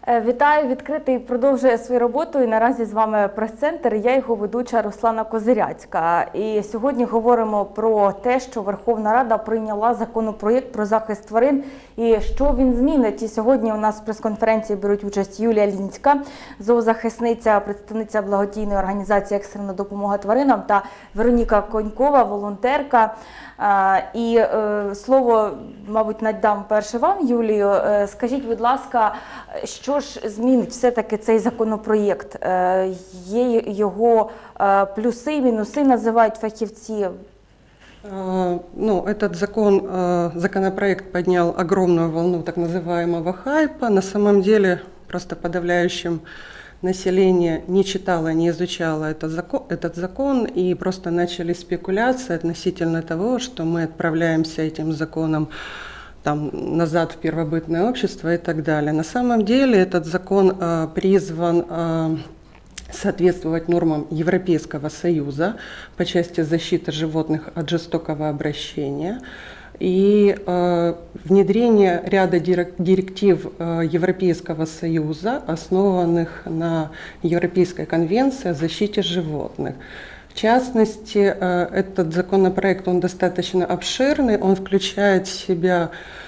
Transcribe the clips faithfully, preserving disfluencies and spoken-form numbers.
Вітаю! Відкритий продовжує свою роботу і наразі з вами прес-центр. Я його ведуча Руслана Козиряцька. І сьогодні говоримо про те, що Верховна Рада прийняла законопроєкт про захист тварин і що він змінить. І сьогодні у нас в прес-конференції беруть участь Юлія Лінська, зоозахисниця, представниця благодійної організації «Екстрена допомога тваринам» та Вероніка Конькова, волонтерка. І слово, мабуть, надам перше вам, Юлію. Скажіть, будь ласка, що ж змінить все-таки цей законопроєкт? Є його плюси і мінуси, називають фахівці? Ну, этот закон, законопроект поднял огромную волну так называемого хайпа. На самом деле, просто подавляющим население не читало, не изучало этот закон, этот закон, и просто начались спекуляции относительно того, что мы отправляемся этим законом там, назад в первобытное общество и так далее. На самом деле этот закон э, призван э, соответствовать нормам Европейского Союза по части защиты животных от жестокого обращения и э, внедрение ряда директив э, Европейского Союза, основанных на Европейской конвенции о защите животных. В частности, этот законопроект, он достаточно обширный, он включает в себя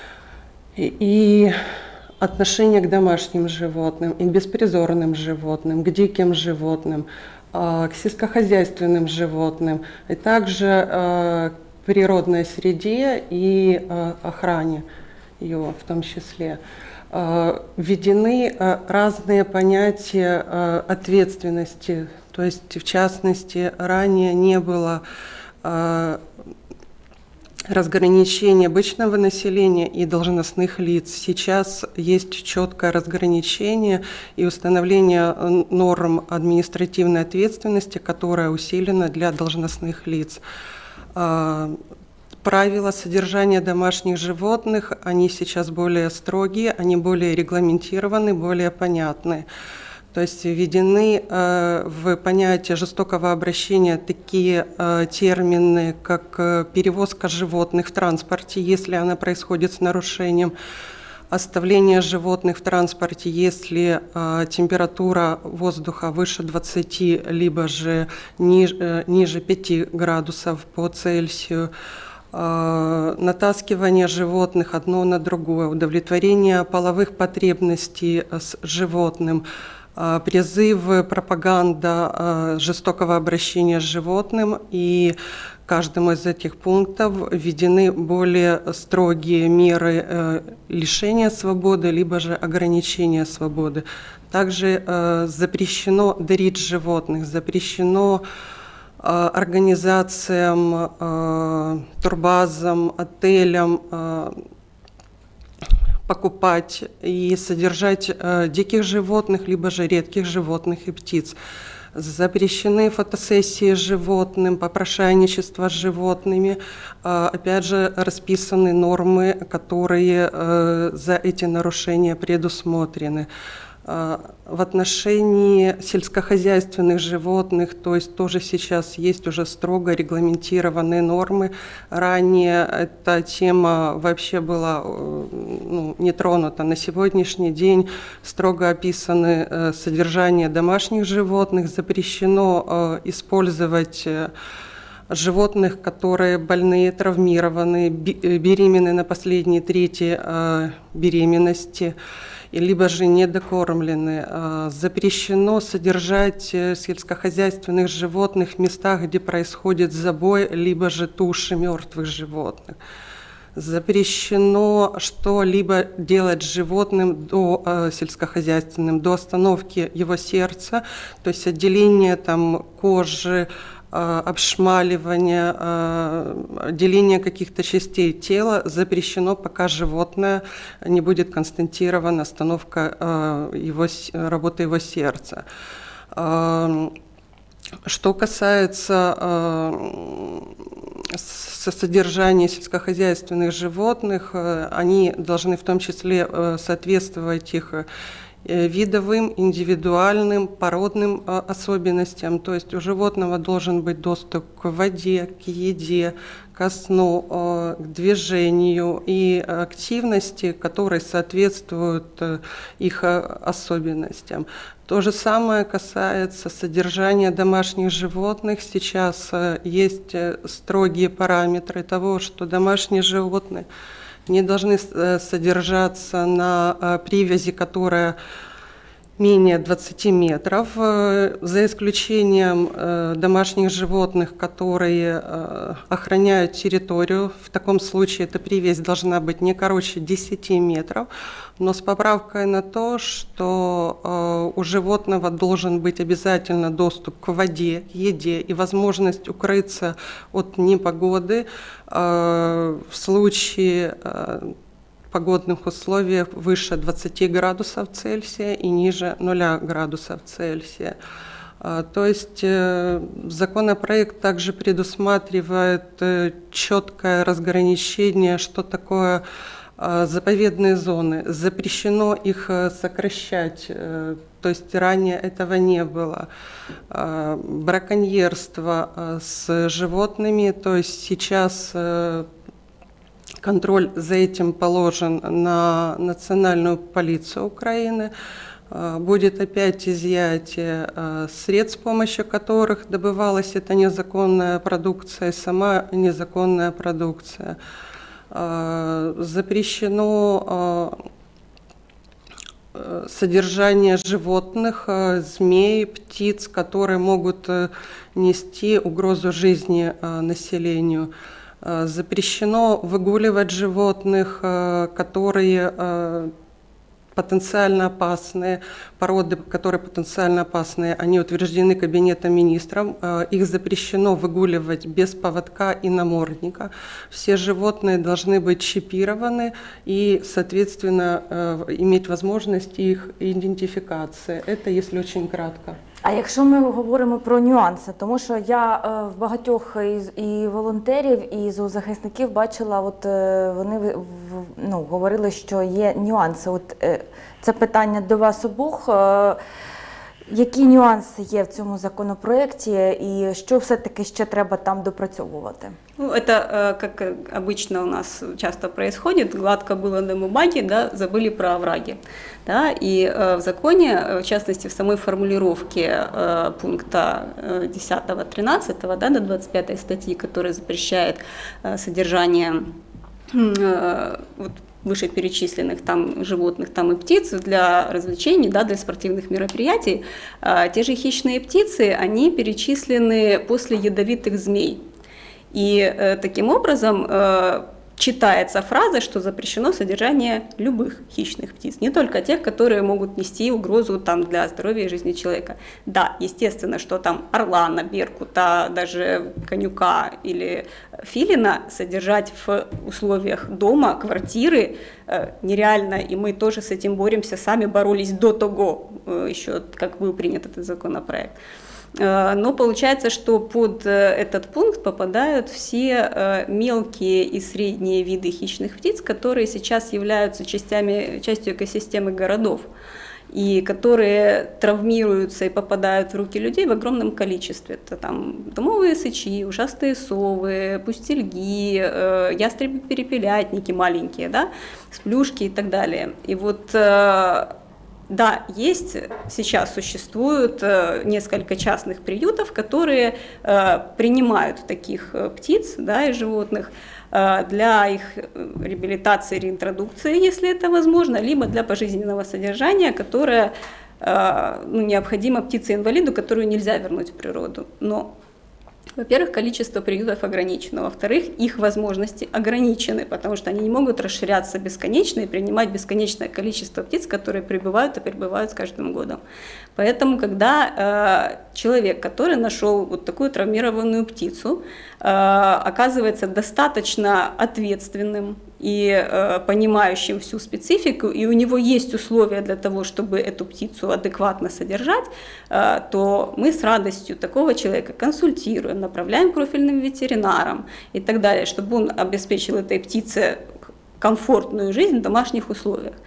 и отношение к домашним животным, и к беспризорным животным, к диким животным, к сельскохозяйственным животным, и также к природной среде и охране ее в том числе. Введены разные понятия ответственности. То есть, в частности, ранее не было э, разграничения обычного населения и должностных лиц. Сейчас есть четкое разграничение и установление норм административной ответственности, которая усилена для должностных лиц. Э, правила содержания домашних животных, они сейчас более строгие, они более регламентированы, более понятны. То есть введены э, в понятие жестокого обращения такие э, термины, как э, перевозка животных в транспорте, если она происходит с нарушением, оставление животных в транспорте, если э, температура воздуха выше двадцати, либо же ниж, э, ниже пяти градусов по Цельсию, э, натаскивание животных одно на другое, удовлетворение половых потребностей с животным, призывы, пропаганда жестокого обращения с животным, и каждому из этих пунктов введены более строгие меры лишения свободы, либо же ограничения свободы. Также запрещено дарить животных, запрещено организациям, турбазам, отелям покупать и содержать э, диких животных, либо же редких животных и птиц. Запрещены фотосессии с животным, попрошайничество с животными. Э, опять же, расписаны нормы, которые э, за эти нарушения предусмотрены. В отношении сельскохозяйственных животных, то есть тоже сейчас есть уже строго регламентированные нормы. Ранее эта тема вообще была ну, не тронута. На сегодняшний день строго описаны содержание домашних животных, запрещено использовать животных, которые больные, травмированные, беременны на последней трети беременности, либо же недокормлены. Запрещено содержать сельскохозяйственных животных в местах, где происходит забой, либо же туши мертвых животных. Запрещено что-либо делать с животным до, э, сельскохозяйственным до остановки его сердца, то есть отделение там, кожи, обшмаливание, деление каких-то частей тела запрещено, пока животное не будет констатирована остановка его, работы его сердца. Что касается содержания сельскохозяйственных животных, они должны в том числе соответствовать их видовым, индивидуальным, породным особенностям. То есть у животного должен быть доступ к воде, к еде, ко сну, к движению и активности, которые соответствуют их особенностям. То же самое касается содержания домашних животных. Сейчас есть строгие параметры того, что домашние животные не должны содержаться на привязи, которая менее двадцати метров, за исключением домашних животных, которые охраняют территорию. В таком случае эта привязь должна быть не короче десяти метров, но с поправкой на то, что у животного должен быть обязательно доступ к воде, к еде и возможность укрыться от непогоды в случае погодных условий выше двадцати градусов Цельсия и ниже нуля градусов Цельсия. То есть законопроект также предусматривает четкое разграничение, что такое заповедные зоны. Запрещено их сокращать, то есть ранее этого не было. Браконьерство с животными, то есть сейчас контроль за этим положен на Национальную полицию Украины. Будет опять изъятие средств, с помощью которых добывалась эта незаконная продукция и сама незаконная продукция. Запрещено содержание животных, змей, птиц, которые могут нести угрозу жизни населению. Запрещено выгуливать животных, которые потенциально опасные, породы, которые потенциально опасные, они утверждены Кабинетом министров. Их запрещено выгуливать без поводка и намордника. Все животные должны быть чипированы и, соответственно, иметь возможность их идентификации. Это если очень кратко. А якщо ми говоримо про нюанси, тому що я е, в багатьох із і волонтерів, і зоозахисників бачила, от е, вони в, в, ну, говорили, що є нюанси. От е, це питання до вас обох. Е, які нюанси є в цьому законопроекті і що все-таки ще треба там допрацьовувати? Ну, это, как обычно у нас часто происходит, гладко было на бумаге, да, забыли про овраги. Да, и в законе, в частности, в самой формулировке пункта десятого-тринадцатого, да, до двадцать пятой статьи, который запрещает содержание вот, вышеперечисленных там животных там и птиц для развлечений, да, для спортивных мероприятий, те же хищные птицы, они перечислены после ядовитых змей. И э, таким образом э, читается фраза, что запрещено содержание любых хищных птиц, не только тех, которые могут нести угрозу там, для здоровья и жизни человека. Да, естественно, что там орлана, беркута, даже конюка или филина содержать в условиях дома, квартиры э, нереально, и мы тоже с этим боремся, сами боролись до того, э, еще как был принят этот законопроект. Но получается, что под этот пункт попадают все мелкие и средние виды хищных птиц, которые сейчас являются частями, частью экосистемы городов и которые травмируются и попадают в руки людей в огромном количестве. Это там домовые сычи, ушастые совы, пустельги, ястребы-перепелятники маленькие, да, сплюшки и так далее. И вот да, есть, сейчас существует несколько частных приютов, которые принимают таких птиц, да, и животных для их реабилитации, реинтродукции, если это возможно, либо для пожизненного содержания, которое ну, необходимо птице-инвалиду, которую нельзя вернуть в природу. Но, во-первых, количество приютов ограничено, во-вторых, их возможности ограничены, потому что они не могут расширяться бесконечно и принимать бесконечное количество птиц, которые прибывают и прибывают с каждым годом. Поэтому, когда э, человек, который нашел вот такую травмированную птицу, э, оказывается достаточно ответственным и э, понимающим всю специфику, и у него есть условия для того, чтобы эту птицу адекватно содержать, э, то мы с радостью такого человека консультируем, направляем к профильным ветеринарам и так далее, чтобы он обеспечил этой птице комфортную жизнь в домашних условиях.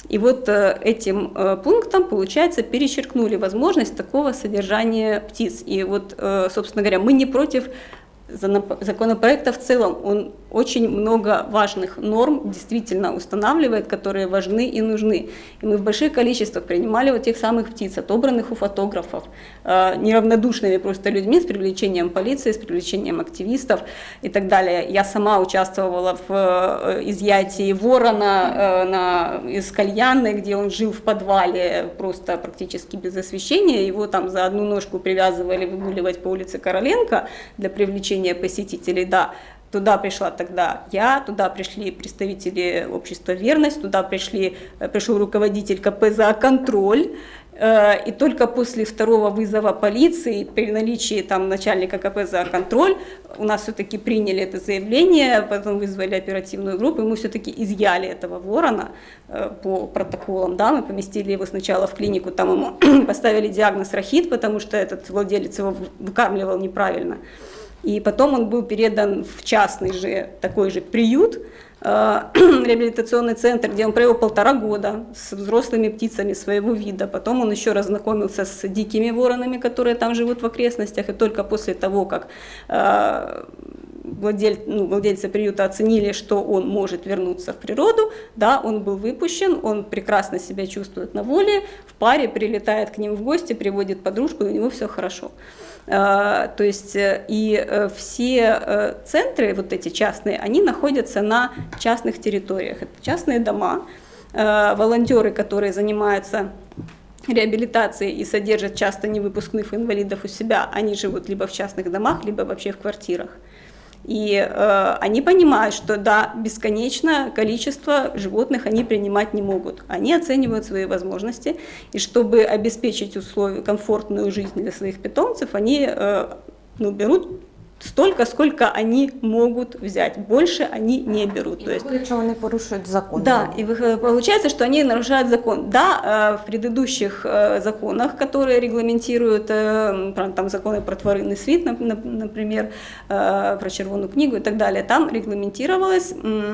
И вот этим пунктом, получается, перечеркнули возможность такого содержания птиц. И вот, собственно говоря, мы не против законопроекта в целом. Он очень много важных норм действительно устанавливает, которые важны и нужны. И мы в больших количествах принимали вот тех самых птиц, отобранных у фотографов, э, неравнодушными просто людьми, с привлечением полиции, с привлечением активистов и так далее. Я сама участвовала в э, изъятии ворона э, на, из кальянной, где он жил в подвале просто практически без освещения. Его там за одну ножку привязывали выгуливать по улице Короленко для привлечения посетителей. Да. Туда пришла тогда я, туда пришли представители общества «Верность», туда пришли, пришел руководитель ка пэ за контроль. И только после второго вызова полиции, при наличии там начальника ка пэ за контроль, у нас все-таки приняли это заявление, потом вызвали оперативную группу, и мы все-таки изъяли этого ворона по протоколам. Да, мы поместили его сначала в клинику, там ему поставили диагноз рахит, потому что этот владелец его выкармливал неправильно. И потом он был передан в частный же такой же приют, э, реабилитационный центр, где он провел полтора года с взрослыми птицами своего вида. Потом он еще разнакомился с дикими воронами, которые там живут в окрестностях. И только после того, как э, владель, ну, владельцы приюта оценили, что он может вернуться в природу, да, он был выпущен, он прекрасно себя чувствует на воле, в паре прилетает к ним в гости, приводит подружку, и у него все хорошо. То есть и все центры, вот эти частные, они находятся на частных территориях. Это частные дома, волонтеры, которые занимаются реабилитацией и содержат часто невыпускных инвалидов у себя, они живут либо в частных домах, либо вообще в квартирах. И э, они понимают, что да, бесконечное количество животных они принимать не могут. Они оценивают свои возможности, и чтобы обеспечить условия, комфортную жизнь для своих питомцев, они э, ну, берут столько, сколько они могут взять. Больше они не берут. И то есть, выходит, что они порушают закон. Да, и получается, что они нарушают закон. Да, в предыдущих законах, которые регламентируют, там законы про тваринный світ, например, про червоную книгу и так далее, там регламентировалась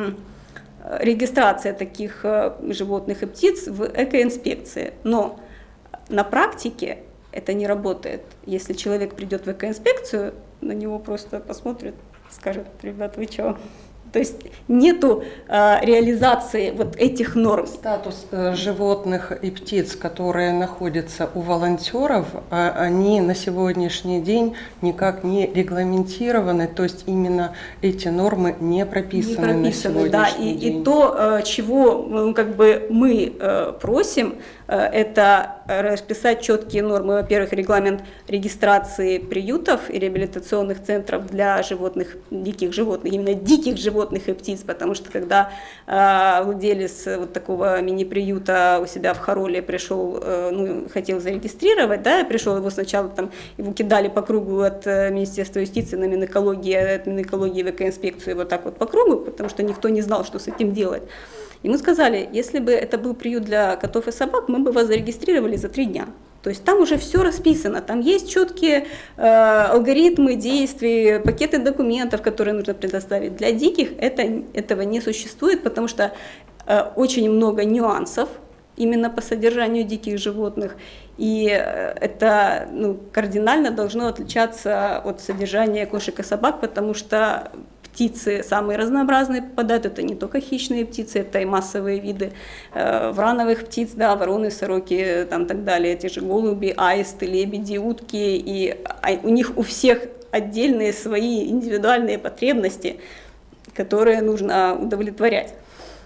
регистрация таких животных и птиц в экоинспекции. Но на практике это не работает. Если человек придет в экоинспекцию, на него просто посмотрят, скажут: ребят, вы чего? То есть нету э, реализации вот этих норм. Статус э, животных и птиц, которые находятся у волонтеров, э, они на сегодняшний день никак не регламентированы, то есть именно эти нормы не прописаны, не прописаны на сегодняшний да, и, день. И то, э, чего ну, как бы мы э, просим, э, это расписать четкие нормы. Во-первых, регламент регистрации приютов и реабилитационных центров для животных, диких животных, именно диких животных и птиц, потому что когда э, владелец вот такого мини-приюта у себя в Хароле пришел, э, ну, хотел зарегистрировать, да, пришел, его сначала там, его кидали по кругу от э, Министерства юстиции на Минэкологии, от Минэкологии в экоинспекцию, вот так вот по кругу, потому что никто не знал, что с этим делать. И мы сказали, если бы это был приют для котов и собак, мы бы вас зарегистрировали за три дня. То есть там уже все расписано, там есть четкие э, алгоритмы действий, пакеты документов, которые нужно предоставить. Для диких это, этого не существует, потому что э, очень много нюансов именно по содержанию диких животных. И э, это ну, кардинально должно отличаться от содержания кошек и собак, потому что птицы самые разнообразные попадают, это не только хищные птицы, это и массовые виды э, врановых птиц, да, вороны, сороки, там так далее, те же голуби, аисты, лебеди, утки, и а, у них у всех отдельные свои индивидуальные потребности, которые нужно удовлетворять.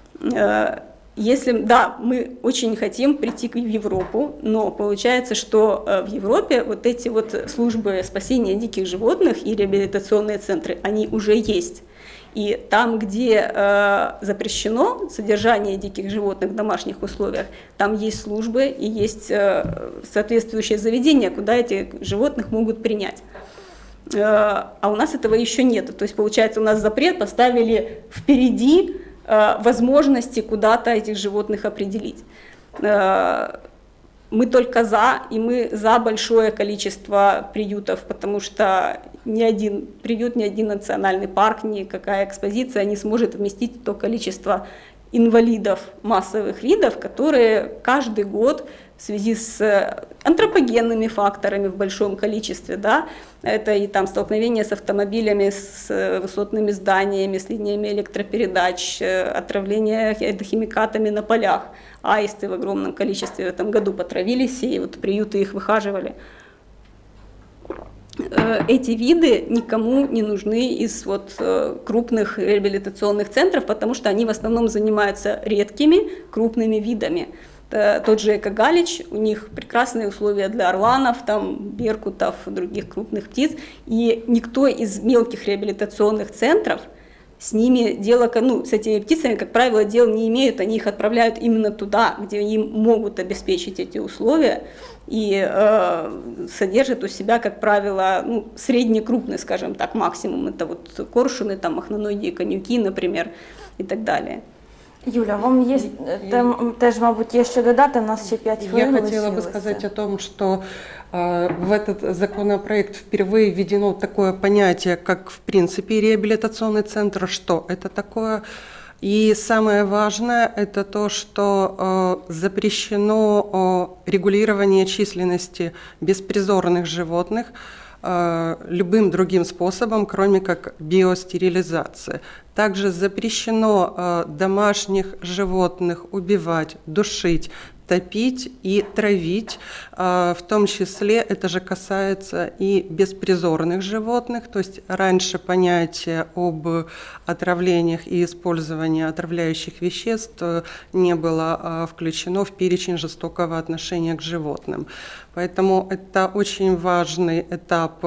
Э, Если, да, мы очень хотим прийти в Европу, но получается, что в Европе вот эти вот службы спасения диких животных и реабилитационные центры, они уже есть. И там, где э, запрещено содержание диких животных в домашних условиях, там есть службы и есть э, соответствующее заведение, куда этих животных могут принять. Э, а у нас этого еще нет. То есть, получается, у нас запрет поставили впереди возможности куда-то этих животных определить. Мы только за, и мы за большое количество приютов, потому что ни один приют, ни один национальный парк, никакая экспозиция не сможет вместить то количество инвалидов массовых видов, которые каждый год в связи с антропогенными факторами в большом количестве, да, это и там столкновение с автомобилями, с высотными зданиями, с линиями электропередач, отравление химикатами на полях. Аисты в огромном количестве в этом году потравились, и вот приюты их выхаживали. Эти виды никому не нужны из вот крупных реабилитационных центров, потому что они в основном занимаются редкими крупными видами. Тот же Эко-Галич, у них прекрасные условия для орланов, там, беркутов, других крупных птиц, и никто из мелких реабилитационных центров с ними дело, ну, с этими птицами, как правило, дел не имеют, они их отправляют именно туда, где им могут обеспечить эти условия, и э, содержат у себя, как правило, ну, среднекрупный, скажем так, максимум, это вот коршуны, там, махноноидные конюки, например, і так далі. Юля, вам є там теж, мабуть, є що додати, у нас ще п'ять хвилин. Я хотела бы сказать о том, что э, в этот законопроект впервые введено такое понятие, как в принципе реабилитационный центр. Что это такое? И самое важное – это то, что э, запрещено э, регулирование численности беспризорных животных любым другим способом, кроме как биостерилизация. Также запрещено э, домашних животных убивать, душить, топить и травить, э, в том числе это же касается и беспризорных животных, то есть раньше понятие об отравлениях и использовании отравляющих веществ не было э, включено в перечень жестокого отношения к животным. Поэтому это очень важный этап,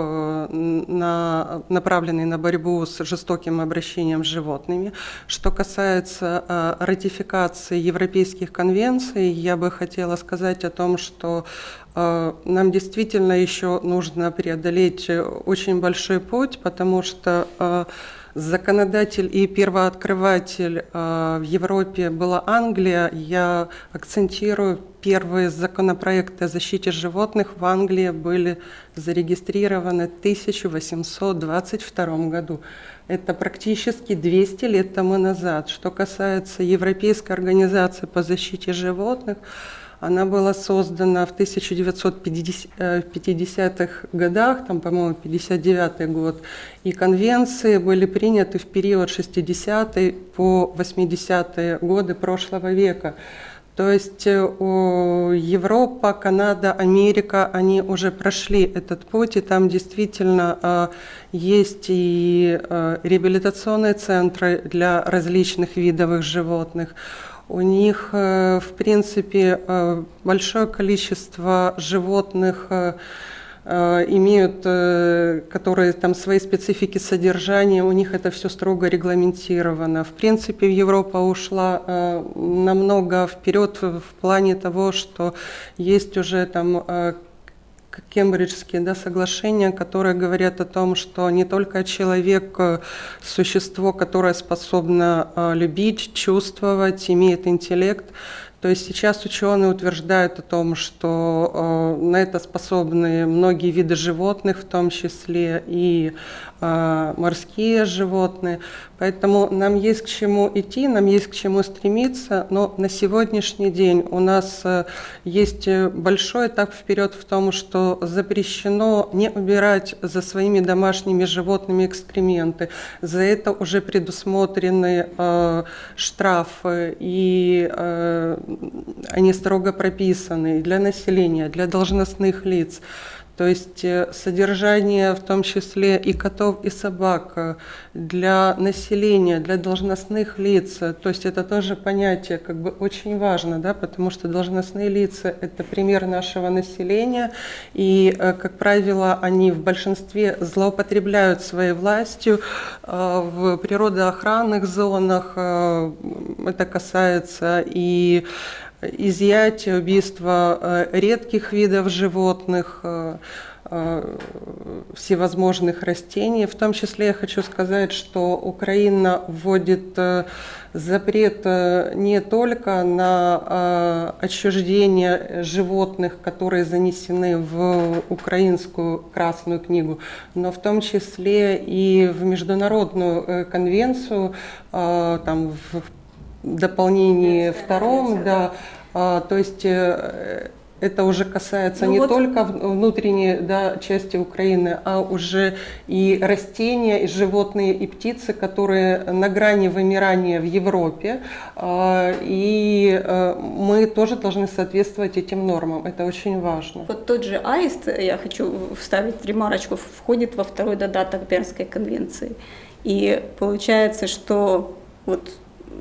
на, направленный на борьбу с жестоким обращением с животными. Что касается э, ратификации европейских конвенций, я бы хотела сказать о том, что э, нам действительно еще нужно преодолеть очень большой путь, потому что э, законодатель и первооткрыватель э, в Европе была Англия. Я акцентирую, первые законопроекты о защите животных в Англии были зарегистрированы в тысяча восемьсот двадцать втором году. Это практически двести лет тому назад. Что касается Европейской организации по защите животных, она была создана в тысяча девятьсот пятидесятых годах, там, по-моему, пятьдесят девятый год, и конвенции были приняты в период шестидесятые по восьмидесятые годы прошлого века. То есть Европа, Канада, Америка, они уже прошли этот путь, и там действительно есть и реабилитационные центры для различных видовых животных. У них, в принципе, большое количество животных имеют, которые там свои специфики содержания, у них это все строго регламентировано. В принципе, Европа ушла намного вперед в плане того, что есть уже там Кембриджские, да, соглашения, которые говорят о том, что не только человек – существо, которое способно любить, чувствовать, имеет интеллект. То есть сейчас ученые утверждают о том, что э, на это способны многие виды животных, в том числе и э, морские животные. Поэтому нам есть к чему идти, нам есть к чему стремиться, но на сегодняшний день у нас э, есть большой этап вперед в том, что запрещено не убирать за своими домашними животными экскременты. За это уже предусмотрены э, штрафы, и э, они строго прописаны для населения, для должностных лиц. То есть содержание, в том числе и котов, и собак, для населения, для должностных лиц. То есть это тоже понятие как бы очень важно, да, потому что должностные лица – это пример нашего населения, и, как правило, они в большинстве злоупотребляют своей властью в природоохранных зонах. Это касается и изъятие, убийство редких видов животных, всевозможных растений. В том числе я хочу сказать, что Украина вводит запрет не только на отчуждение животных, которые занесены в Украинскую Красную книгу, но в том числе и в Международную конвенцию, там, в дополнении втором, да, а, то есть э, это уже касается Ну не вот. только в- внутренней, да, части Украины, а уже и растения, и животные, и птицы, которые на грани вымирания в Европе, а, и э, мы тоже должны соответствовать этим нормам. Это очень важно. Вот тот же аист, я хочу вставить ремарочку, входит во второй додаток Бернской конвенции. И получается, что вот,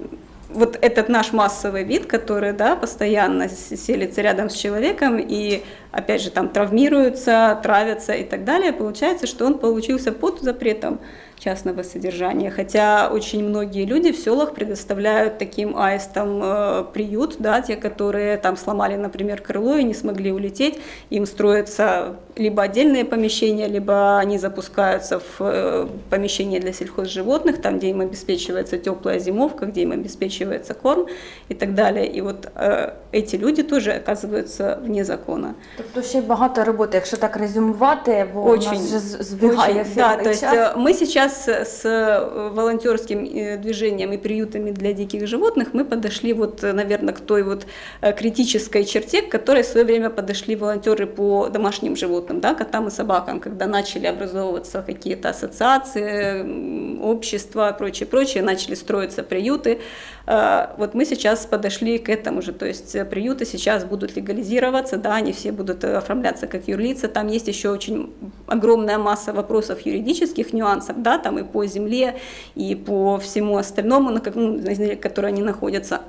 вот этот наш массовый вид, который, да, постоянно с- селится рядом с человеком и, опять же, там травмируются, травятся и так далее, получается, что он получился под запретом частного содержания. Хотя очень многие люди в селах предоставляют таким аистам э, приют, да, те, которые там сломали, например, крыло и не смогли улететь, им строятся либо отдельные помещения, либо они запускаются в э, помещения для сельхозживотных, там, где им обеспечивается теплая зимовка, где им обеспечивается корм и так далее. И вот э, эти люди тоже оказываются вне закона. Тобто ще багато роботи, якщо так резюмувати, бо у Очень, нас вже з- збігає очень, да, ефірний то есть час. э, мы сейчас с э, волонтерским э, движением и приютами для диких животных мы подошли вот, э, наверное, к той вот э, критической черте, к которой в свое время подошли волонтеры по домашним животным, да, котам и собакам, когда начали образовываться какие-то ассоциации, м, общества, прочее, прочее, начали строиться приюты. Э, Вот мы сейчас подошли к этому же, то есть э, приюты сейчас будут легализироваться, да, они все будут э, оформляться как юрлица, там есть еще очень огромная масса вопросов юридических нюансов, да, там и по земле, и по всему остальному, на как- ну, на земле, в которой они находятся.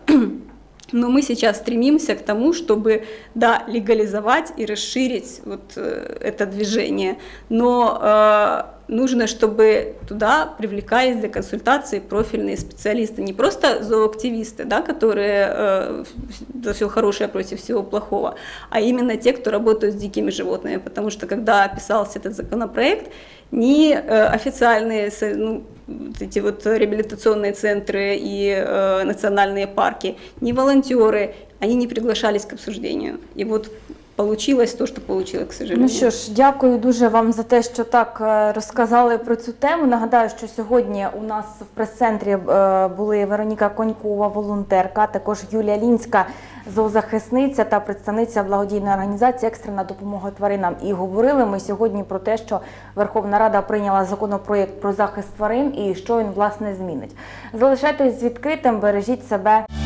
Но мы сейчас стремимся к тому, чтобы, да, легализовать и расширить вот э, это движение, но э, нужно, чтобы туда привлекались для консультации профильные специалисты, не просто зооактивисты, да, которые э, за все хорошее против всего плохого, а именно те, кто работают с дикими животными, потому что когда писался этот законопроект, ни э, официальные со- ну, вот эти вот реабилитационные центры и э, национальные парки, ни волонтеры, они не приглашались к обсуждению. И вот получилось то, что получилось, к сожалению. Ну що ж, дякую дуже вам за те, що так е, розказали про цю тему. Нагадаю, що сьогодні у нас в прес-центрі е, були Вероніка Конькова, волонтерка, також Юлія Лінська, зоозахисниця та представниця благодійної організації «Екстрена допомога тваринам». І говорили ми сьогодні про те, що Верховна Рада прийняла законопроєкт про захист тварин і що він, власне, змінить. Залишайтесь відкритим, бережіть себе.